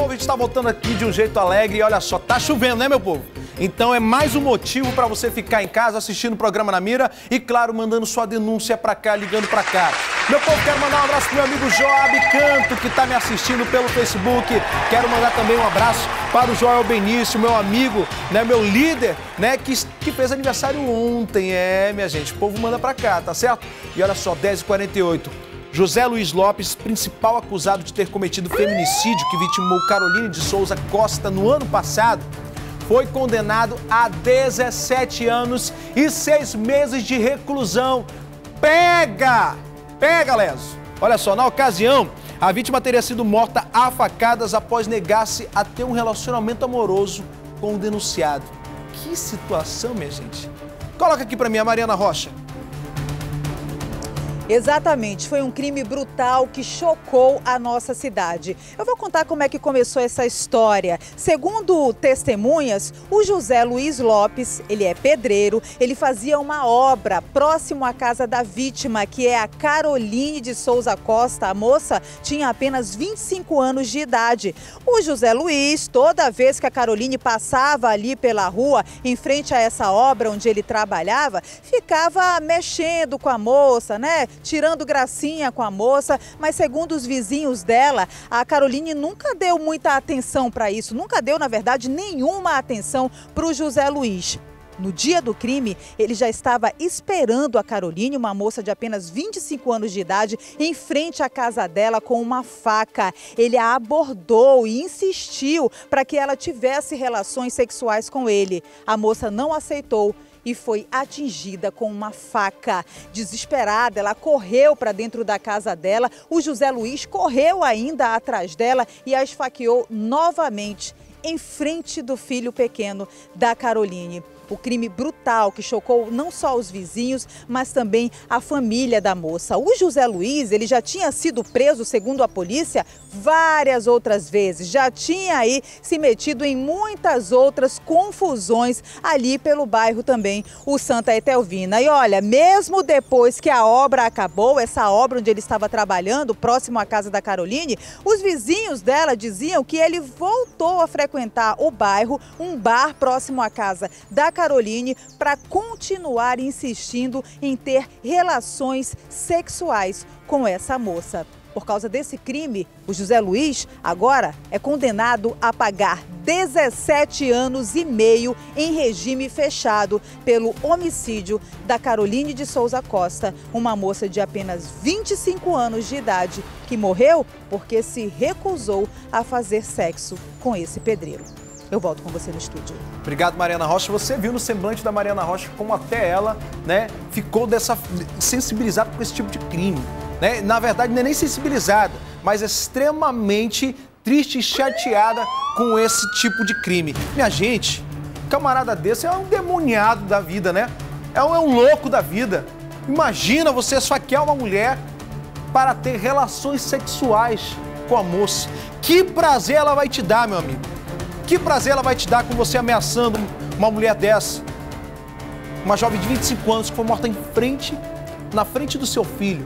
povo, a gente está voltando aqui de um jeito alegre e olha só, tá chovendo, né, meu povo? Então é mais um motivo para você ficar em casa assistindo o programa Na Mira e, claro, mandando sua denúncia para cá, ligando para cá. Meu povo, quero mandar um abraço pro meu amigo Joab Canto, que está me assistindo pelo Facebook. Quero mandar também um abraço para o Joel Benício, meu amigo, né, meu líder, né, que fez aniversário ontem. É, minha gente, o povo manda para cá, tá certo? E olha só, 10h48. José Luiz Lopes, principal acusado de ter cometido feminicídio que vitimou Caroline de Souza Costa no ano passado, foi condenado a 17 anos e 6 meses de reclusão. Pega! Pega, Leso! Olha só, na ocasião, a vítima teria sido morta a facadas após negar-se a ter um relacionamento amoroso com o denunciado. Que situação, minha gente! Coloca aqui pra mim a Mariana Rocha. Exatamente, foi um crime brutal que chocou a nossa cidade. Eu vou contar como é que começou essa história. Segundo testemunhas, o José Luiz Lopes, ele é pedreiro, ele fazia uma obra próximo à casa da vítima, que é a Caroline de Souza Costa. A moça tinha apenas 25 anos de idade. O José Luiz, toda vez que a Caroline passava ali pela rua, em frente a essa obra onde ele trabalhava, ficava mexendo com a moça, né? Tirando gracinha com a moça, mas segundo os vizinhos dela, a Caroline nunca deu muita atenção para isso, nunca deu, na verdade, nenhuma atenção para o José Luiz. No dia do crime, ele já estava esperando a Caroline, uma moça de apenas 25 anos de idade, em frente à casa dela com uma faca. Ele a abordou e insistiu para que ela tivesse relações sexuais com ele. A moça não aceitou e foi atingida com uma faca. Desesperada, ela correu para dentro da casa dela. O José Luiz correu ainda atrás dela e a esfaqueou novamente em frente do filho pequeno da Caroline. O crime brutal que chocou não só os vizinhos, mas também a família da moça. O José Luiz, ele já tinha sido preso, segundo a polícia, várias outras vezes. Já tinha aí se metido em muitas outras confusões ali pelo bairro também, o Santa Etelvina. E olha, mesmo depois que a obra acabou, essa obra onde ele estava trabalhando, próximo à casa da Caroline, os vizinhos dela diziam que ele voltou a frequentar o bairro, um bar próximo à casa da Caroline, para continuar insistindo em ter relações sexuais com essa moça. Por causa desse crime, o José Luiz agora é condenado a pagar 17 anos e meio em regime fechado pelo homicídio da Caroline de Souza Costa, uma moça de apenas 25 anos de idade que morreu porque se recusou a fazer sexo com esse pedreiro. Eu volto com você no estúdio. Obrigado, Mariana Rocha. Você viu no semblante da Mariana Rocha como até ela, né, ficou sensibilizada com esse tipo de crime. Né? Na verdade, não é nem sensibilizada, mas extremamente triste e chateada com esse tipo de crime. Minha gente, camarada desse é um demoniado da vida, né? É um louco da vida. Imagina você esfaquear uma mulher para ter relações sexuais com a moça. Que prazer ela vai te dar, meu amigo? Que prazer ela vai te dar com você ameaçando uma mulher dessa? Uma jovem de 25 anos que foi morta na frente do seu filho.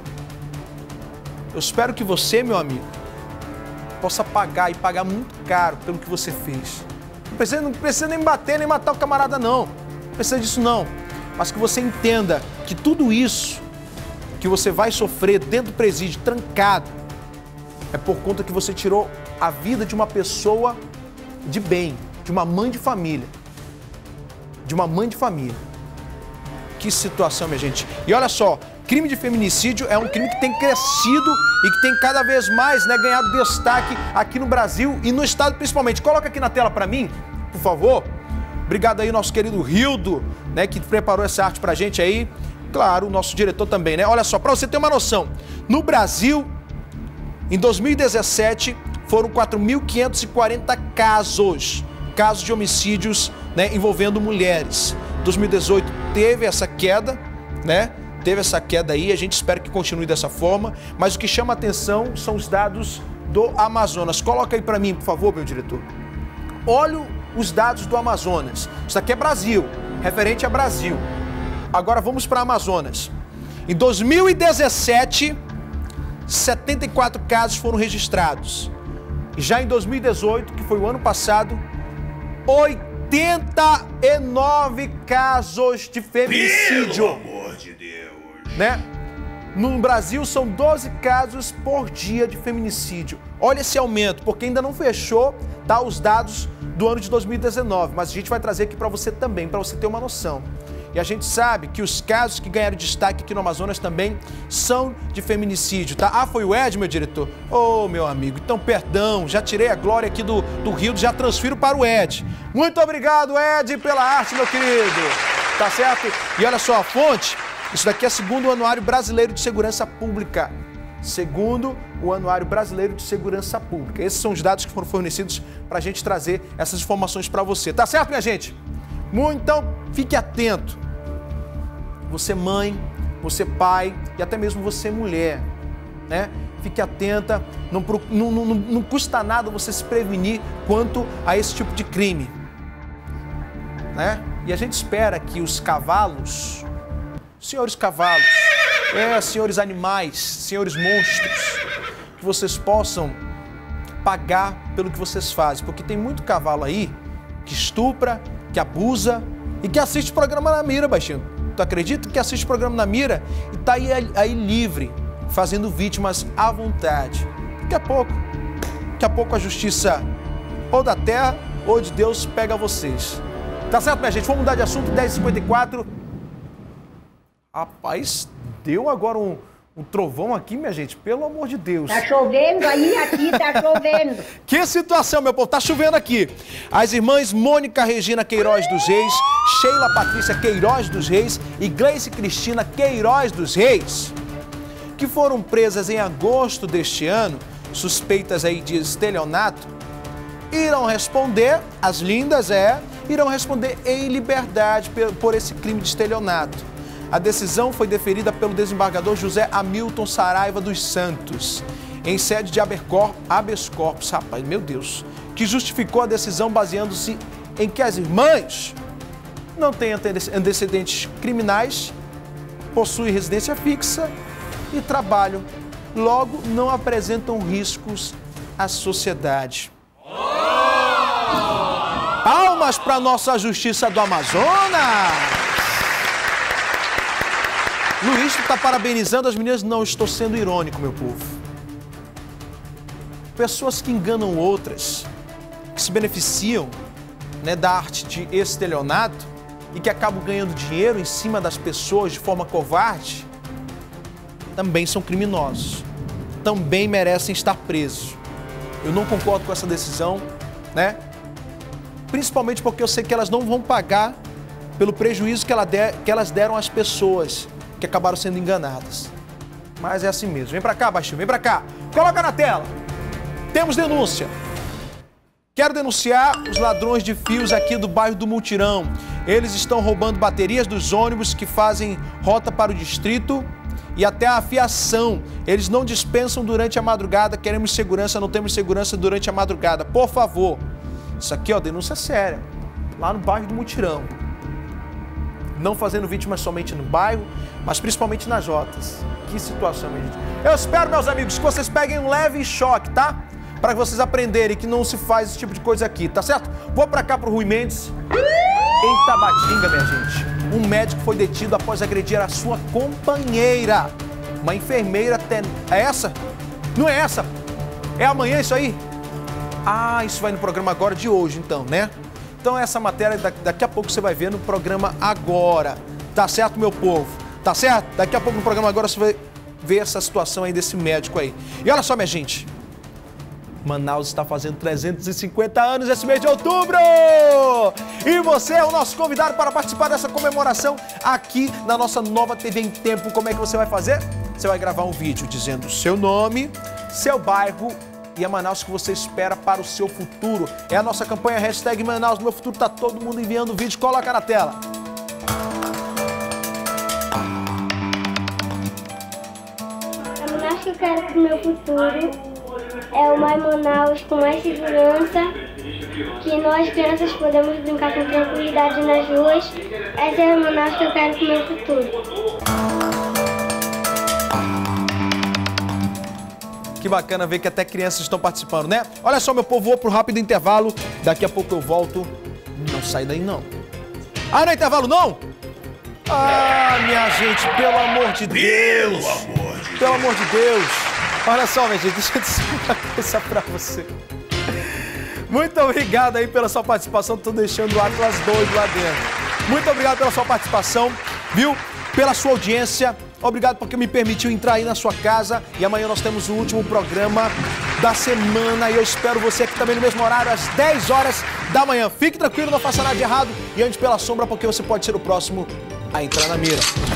Eu espero que você, meu amigo, possa pagar e pagar muito caro pelo que você fez. Não precisa nem bater, nem matar o camarada, não. Não precisa disso, não. Mas que você entenda que tudo isso que você vai sofrer dentro do presídio, trancado, é por conta que você tirou a vida de uma pessoa de bem, de uma mãe de família. De uma mãe de família. Que situação, minha gente. E olha só, crime de feminicídio é um crime que tem crescido e que tem cada vez mais, né, ganhado destaque aqui no Brasil e no estado principalmente. Coloca aqui na tela pra mim, por favor. Obrigado aí, nosso querido Rildo, né, que preparou essa arte pra gente aí. Claro, o nosso diretor também, né? Olha só, pra você ter uma noção, no Brasil, em 2017, foram 4.540 casos de homicídios, né, envolvendo mulheres. 2018 teve essa queda, né? Teve essa queda aí, a gente espera que continue dessa forma, mas o que chama a atenção são os dados do Amazonas. Coloca aí para mim, por favor, meu diretor. Olha os dados do Amazonas. Isso aqui é Brasil, referente a Brasil. Agora vamos para Amazonas. Em 2017, 74 casos foram registrados. E já em 2018, que foi o ano passado, 89 casos de feminicídio. Pelo amor de Deus. Né? No Brasil, são 12 casos por dia de feminicídio. Olha esse aumento, porque ainda não fechou, tá, os dados do ano de 2019. Mas a gente vai trazer aqui para você também, para você ter uma noção. E a gente sabe que os casos que ganharam destaque aqui no Amazonas também são de feminicídio, tá? Ah, foi o Ed, meu diretor? Ô, meu amigo, então perdão, já tirei a glória aqui do Rio, já transfiro para o Ed. Muito obrigado, Ed, pela arte, meu querido. Tá certo? E olha só a fonte. Isso daqui é segundo o Anuário Brasileiro de Segurança Pública. Segundo o Anuário Brasileiro de Segurança Pública. Esses são os dados que foram fornecidos para a gente trazer essas informações para você. Tá certo, minha gente? Então, fique atento. Você mãe, você pai e até mesmo você mulher, né? Fique atenta, não custa nada você se prevenir quanto a esse tipo de crime, né? E a gente espera que os cavalos... Senhores cavalos, senhores animais, senhores monstros, que vocês possam pagar pelo que vocês fazem. Porque tem muito cavalo aí que estupra, que abusa e que assiste o programa na mira, baixinho. Tu acredita que assiste o programa na mira e tá aí livre, fazendo vítimas à vontade. Daqui a pouco a justiça ou da terra ou de Deus pega vocês. Tá certo, minha gente? Vamos mudar de assunto, 10h54. Rapaz, deu agora um trovão aqui, minha gente, pelo amor de Deus. Tá chovendo aí, aqui tá chovendo. Que situação, meu povo, tá chovendo aqui. As irmãs Mônica Regina Queiroz dos Reis, Sheila Patrícia Queiroz dos Reis e Gleice Cristina Queiroz dos Reis, que foram presas em agosto deste ano, suspeitas aí de estelionato, irão responder, as lindas irão responder em liberdade por esse crime de estelionato. A decisão foi deferida pelo desembargador José Hamilton Saraiva dos Santos, em sede de habeas corpus, rapaz, meu Deus, que justificou a decisão baseando-se em que as irmãs não têm antecedentes criminais, possuem residência fixa e trabalham, logo não apresentam riscos à sociedade. Palmas para a nossa Justiça do Amazonas! Luiz está parabenizando as meninas. Não, estou sendo irônico, meu povo. Pessoas que enganam outras, que se beneficiam, né, da arte de estelionato e que acabam ganhando dinheiro em cima das pessoas de forma covarde, também são criminosos. Também merecem estar presos. Eu não concordo com essa decisão, né? Principalmente porque eu sei que elas não vão pagar pelo prejuízo que elas deram às pessoas que acabaram sendo enganadas. Mas é assim mesmo. Vem pra cá, baixinho, vem pra cá. Coloca na tela. Temos denúncia. Quero denunciar os ladrões de fios aqui do bairro do Multirão. Eles estão roubando baterias dos ônibus que fazem rota para o distrito e até a fiação. Eles não dispensam durante a madrugada. Queremos segurança, não temos segurança durante a madrugada. Por favor. Isso aqui, ó, denúncia séria. Lá no bairro do Multirão. Não fazendo vítimas somente no bairro, mas principalmente nas rotas. Que situação, minha gente. Eu espero, meus amigos, que vocês peguem um leve choque, tá? Para vocês aprenderem que não se faz esse tipo de coisa aqui, tá certo? Vou pra cá pro Rui Mendes. Em Tabatinga, minha gente, um médico foi detido após agredir a sua companheira. Uma enfermeira... É essa? Não é essa? É amanhã isso aí? Ah, isso vai no programa agora de hoje, então, né? Então essa matéria daqui a pouco você vai ver no programa agora. Tá certo, meu povo? Tá certo? Daqui a pouco no programa agora você vai ver essa situação aí desse médico aí. E olha só, minha gente. Manaus está fazendo 350 anos esse mês de outubro! E você é o nosso convidado para participar dessa comemoração aqui na nossa nova TV em Tempo. Como é que você vai fazer? Você vai gravar um vídeo dizendo o seu nome, seu bairro e a Manaus que você espera para o seu futuro. É a nossa campanha hashtag Manaus no meu futuro. Tá todo mundo enviando vídeo. Coloca na tela. A Manaus que eu quero para o meu futuro é uma Manaus com mais segurança, que nós crianças podemos brincar com tranquilidade nas ruas. Essa é a Manaus que eu quero para o meu futuro. Que bacana ver que até crianças estão participando, né? Olha só, meu povo, vou pro rápido intervalo. Daqui a pouco eu volto. Não sai daí, não. Ah, não é intervalo, não? Ah, minha gente, pelo amor de Deus. Pelo amor de Deus. Olha só, minha gente, deixa eu dizer uma coisa pra você. Muito obrigado aí pela sua participação. Tô deixando o Atlas doido lá dentro. Muito obrigado pela sua participação, viu? Pela sua audiência. Obrigado porque me permitiu entrar aí na sua casa. E amanhã nós temos o último programa da semana. E eu espero você aqui também no mesmo horário, às 10 horas da manhã. Fique tranquilo, não faça nada de errado. E ande pela sombra, porque você pode ser o próximo a entrar na mira.